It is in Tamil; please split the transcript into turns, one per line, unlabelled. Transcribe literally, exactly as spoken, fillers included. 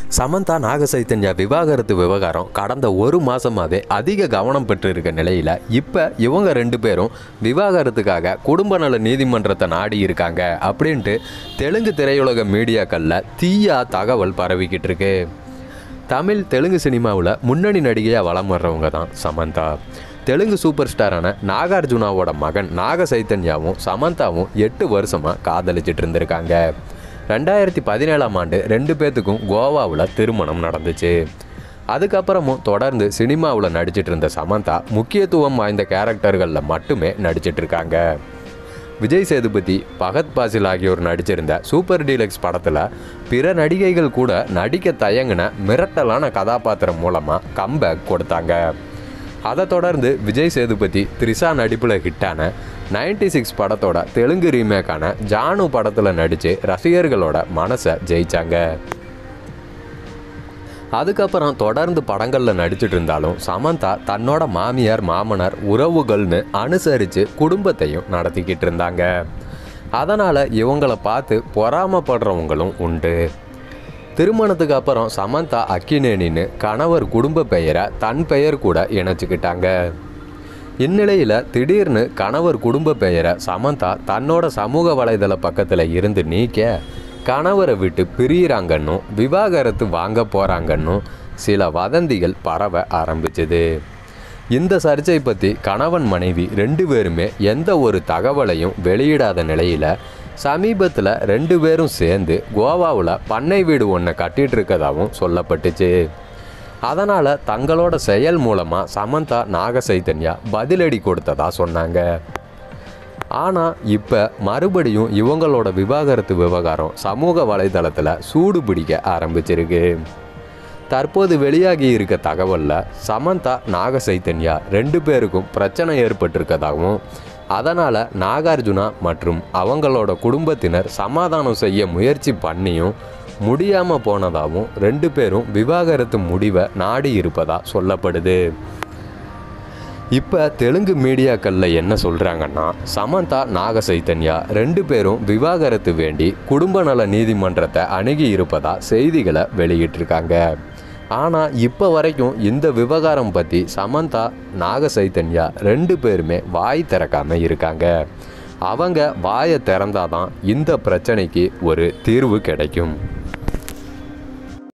சமந்தா நாகசைத்தன்யா விவாகரத்து விவகாரம் கடந்த ஒரு மாதமாகவே அதிக கவனம் பெற்று இருக்க நிலையில் இப்போ இவங்க ரெண்டு பேரும் விவாகரத்துக்காக குடும்ப நல நீதிமன்றத்தை நாடி இருக்காங்க அப்படின்ட்டு தெலுங்கு திரையுலக மீடியாக்களில் தீயா தகவல் பரவிக்கிட்டு இருக்கு. தமிழ் தெலுங்கு சினிமாவில் முன்னணி நடிகையாக வலம் வர்றவங்க தான் சமந்தா. தெலுங்கு சூப்பர் ஸ்டாரான நாகார்ஜுனாவோட மகன் நாகசைத்தன்யாவும் சமந்தாவும் எட்டு வருஷமாக காதலிச்சிட்டு இருந்திருக்காங்க. ரெண்டாயிரத்தி பதினேழாம் ஆண்டு ரெண்டு பேர்த்துக்கும் கோவாவில் திருமணம் நடந்துச்சு. அதுக்கப்புறமும் தொடர்ந்து சினிமாவில் நடிச்சிட்டு இருந்த சமந்தா முக்கியத்துவம் வாய்ந்த கேரக்டர்களில் மட்டுமே நடிச்சிட்டு இருக்காங்க. விஜய் சேதுபதி, பகத் பாசில் ஆகியோர் நடிச்சிருந்த சூப்பர் டீலக்ஸ் படத்தில் பிற நடிகைகள் கூட நடிக்க தயங்கின மிரட்டலான கதாபாத்திரம் மூலமாக கம்பேக் கொடுத்தாங்க. அதை தொடர்ந்து விஜய் சேதுபதி த்ரிஷா நடிப்பில் ஹிட்டான நைன்டி சிக்ஸ் படத்தோட தெலுங்கு ரீமேக்கான ஜானு படத்தில் நடித்து ரசிகர்களோட மனசை ஜெயிச்சாங்க. அதுக்கப்புறம் தொடர்ந்து படங்களில் நடிச்சிட்டு இருந்தாலும் சமந்தா தன்னோட மாமியார் மாமனார் உறவுகள்னு அனுசரித்து குடும்பத்தையும் நடத்திக்கிட்டு இருந்தாங்க. அதனால் இவங்களை பார்த்து பொறாமப்படுறவங்களும் உண்டு. திருமணத்துக்கு அப்புறம் சமந்தா அக்கினேனின்னு கணவர் குடும்ப பெயரை தன் பெயர் கூட இணைச்சிக்கிட்டாங்க. இந்நிலையில் திடீர்னு கணவர் குடும்ப பெயரை சமந்தா தன்னோட சமூக வலைதள பக்கத்தில் இருந்து நீக்க கணவரை விட்டு பிரியிறாங்கன்னும் விவாகரத்து வாங்க போகிறாங்கன்னும் சில வதந்திகள் பரவ ஆரம்பிச்சது. இந்த சர்ச்சை பற்றி கணவன் மனைவி ரெண்டு பேருமே எந்த ஒரு தகவலையும் வெளியிடாத நிலையில் சமீபத்தில் ரெண்டு பேரும் சேர்ந்து கோவாவில் பண்ணை வீடு ஒன்றை கட்டிகிட்டு இருக்கதாகவும் சொல்லப்பட்டுச்சு. அதனால் தங்களோட செயல் மூலமாக சமந்தா நாகசைத்தன்யா பதிலடி கொடுத்ததா சொன்னாங்க. ஆனால் இப்போ மறுபடியும் இவங்களோட விவாகரத்து விவகாரம் சமூக வலைதளத்தில் சூடு பிடிக்க ஆரம்பிச்சிருக்கு. தற்போது வெளியாகி இருக்க தகவலில் சமந்தா நாகசைத்தன்யா ரெண்டு பேருக்கும் பிரச்சனை ஏற்பட்டிருக்கதாகவும் அதனால் நாகார்ஜுனா மற்றும் அவங்களோட குடும்பத்தினர் சமாதானம் செய்ய முயற்சி பண்ணியும் முடியாமல் போனதாகவும் ரெண்டு பேரும் விவாகரத்து முடிவை நாடி இருப்பதா சொல்லப்படுது. இப்போ தெலுங்கு மீடியாக்களில் என்ன சொல்கிறாங்கன்னா, சமந்தா நாகசைத்தன்யா ரெண்டு பேரும் விவாகரத்து வேண்டி குடும்ப நல நீதிமன்றத்தை அணுகி இருப்பதா செய்திகளை வெளியிட்டிருக்காங்க. ஆனால் இப்போ வரைக்கும் இந்த விவகாரம் பற்றி சமந்தா நாகசைத்தன்யா ரெண்டு பேருமே வாய் திறக்காமல் இருக்காங்க. அவங்க வாயை திறந்தாதான் இந்த பிரச்சனைக்கு ஒரு தீர்வு கிடைக்கும்.